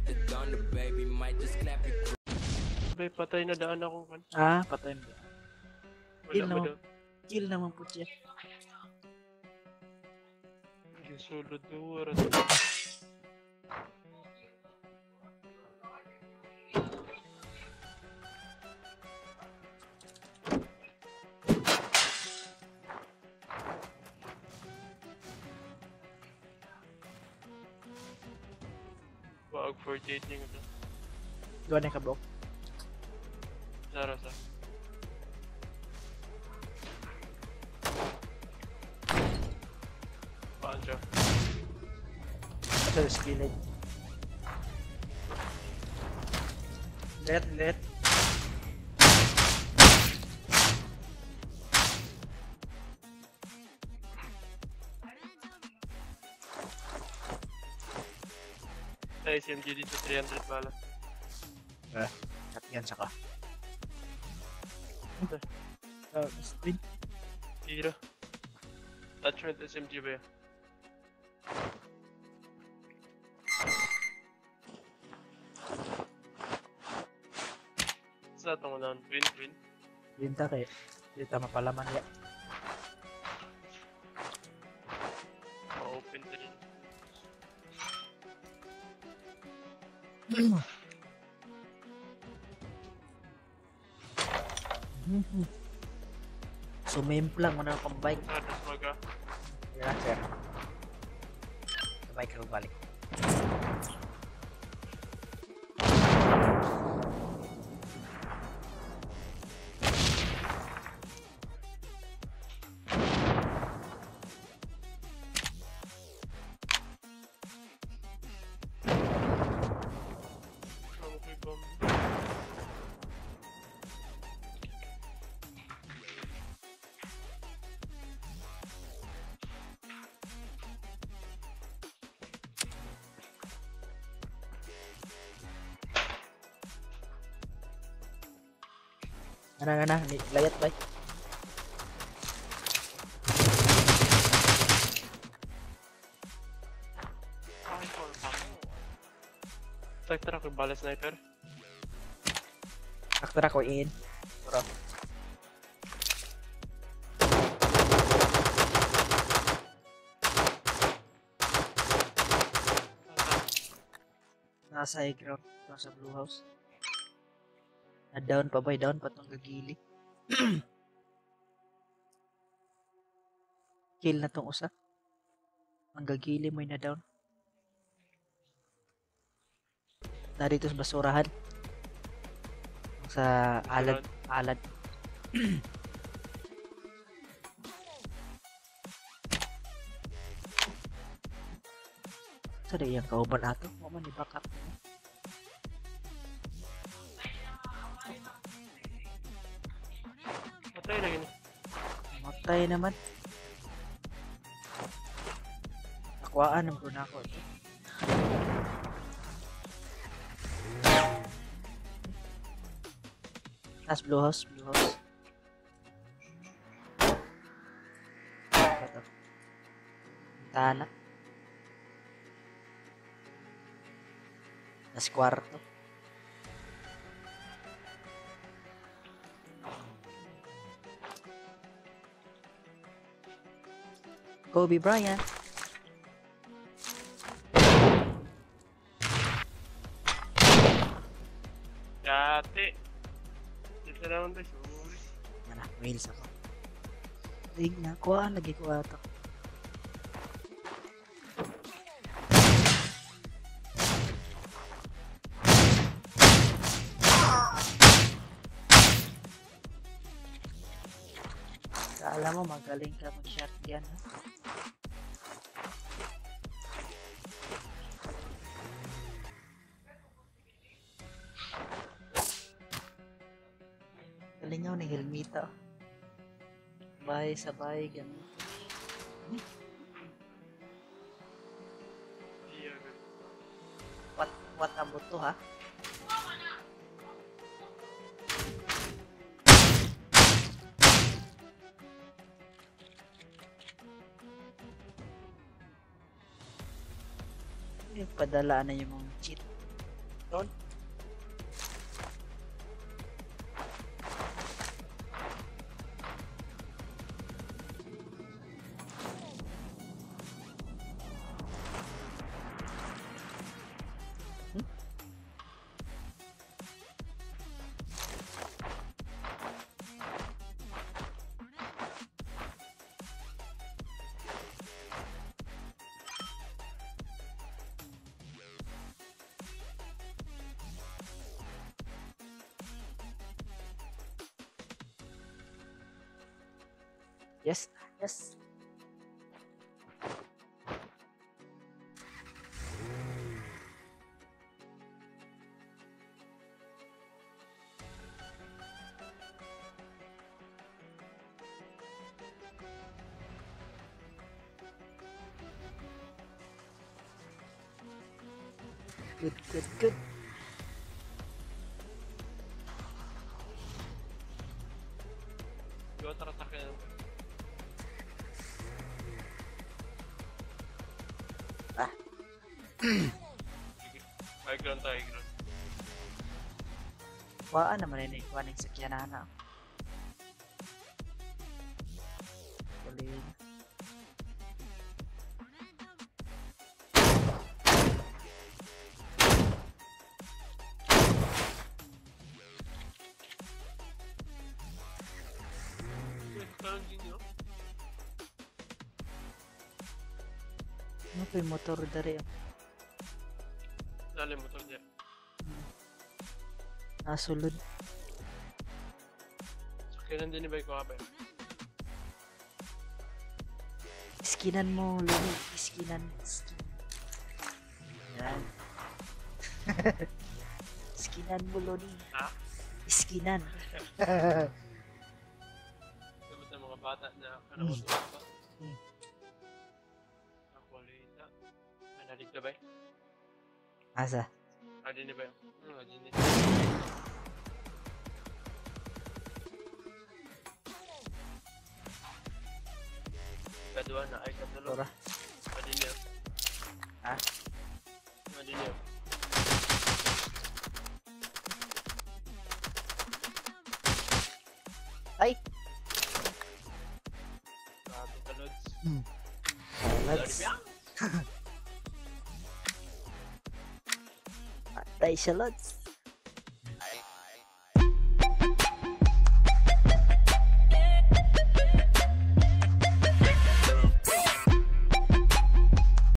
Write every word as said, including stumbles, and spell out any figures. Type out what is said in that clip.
Bay, patay na daan ako. Ah, patay na. Kill Wala mo naman. daw. Kill naman po siya. Yung solo door. Wag forty-eight yung ito. Gawa na ka bro. Zara sa. Paan siya? Sa skillet. Let, let. Sa S M G dito three hundred bala. Ah, cut yan saka. Uh, spin. Tira. Attachment S M G ba yan? Sa itong unahan? Win, win. Binta kay. Dito mapalaman ya. Ma-open din. Sumimplang mo na akong bike. Nadas maga. Yan sir. Bike ko balik. Ano ko yung bomb? Ana ana ni layat bay. Ay, for bomb. Sector ako yung bala sniper. Aktor ako in. Bro. Nasa high ground. Nasa blue house. Na down pa bay. Down pa itong gagili. Kill na tong usa. Ang gagili mo na down. Na dito sa basurahan. Sa alad. Alad. Sa so, yung kauban ato. Mama ni backup. Matay na yun. Matay naman. Nakuhaan ng bruna ko. Nas blue house, blue house. Ito. Tana. Nas kwarto. Kobe Bryant. Yate. Dito naman tayo. Sorry. Mana, mails ako. Ring na, kuha lagi ko ata. Alam mo, magaling ka mag-shotgun, ha? Galing nga ni Helmita. Sabay, sabay, ganun. What, what about to, ha? Eh, padalaan na yung mga cheat. Doon. Yes, yes. Good, good, good. Yung otro atake na. Ah. Sige. High ground tayo, high ground. Waan naman yun eh. Waan yung sakyanana. Galing. Parang din yun. Ano pa yung motor dari? Dali mo to dyan. Nasulod. So, kailan din ibay ko kapay? Iskinan mo, Luni. Iskinan. Iskinan. Yan. Iskinan mo, Luni. Ha? Iskinan. Sabi sa mga bata na ano ko Mm. ba? Mm. Ang kulita. Ay, naligla ba? Asa? Adi ni ba? Hmm, adi ni. Kadua na ay katulog. Tora. Adi niya. Ha? Adi niya. Ay! Grabe ka, Lods. Hmm. Dari Let's... biya? Patay siya, Lods.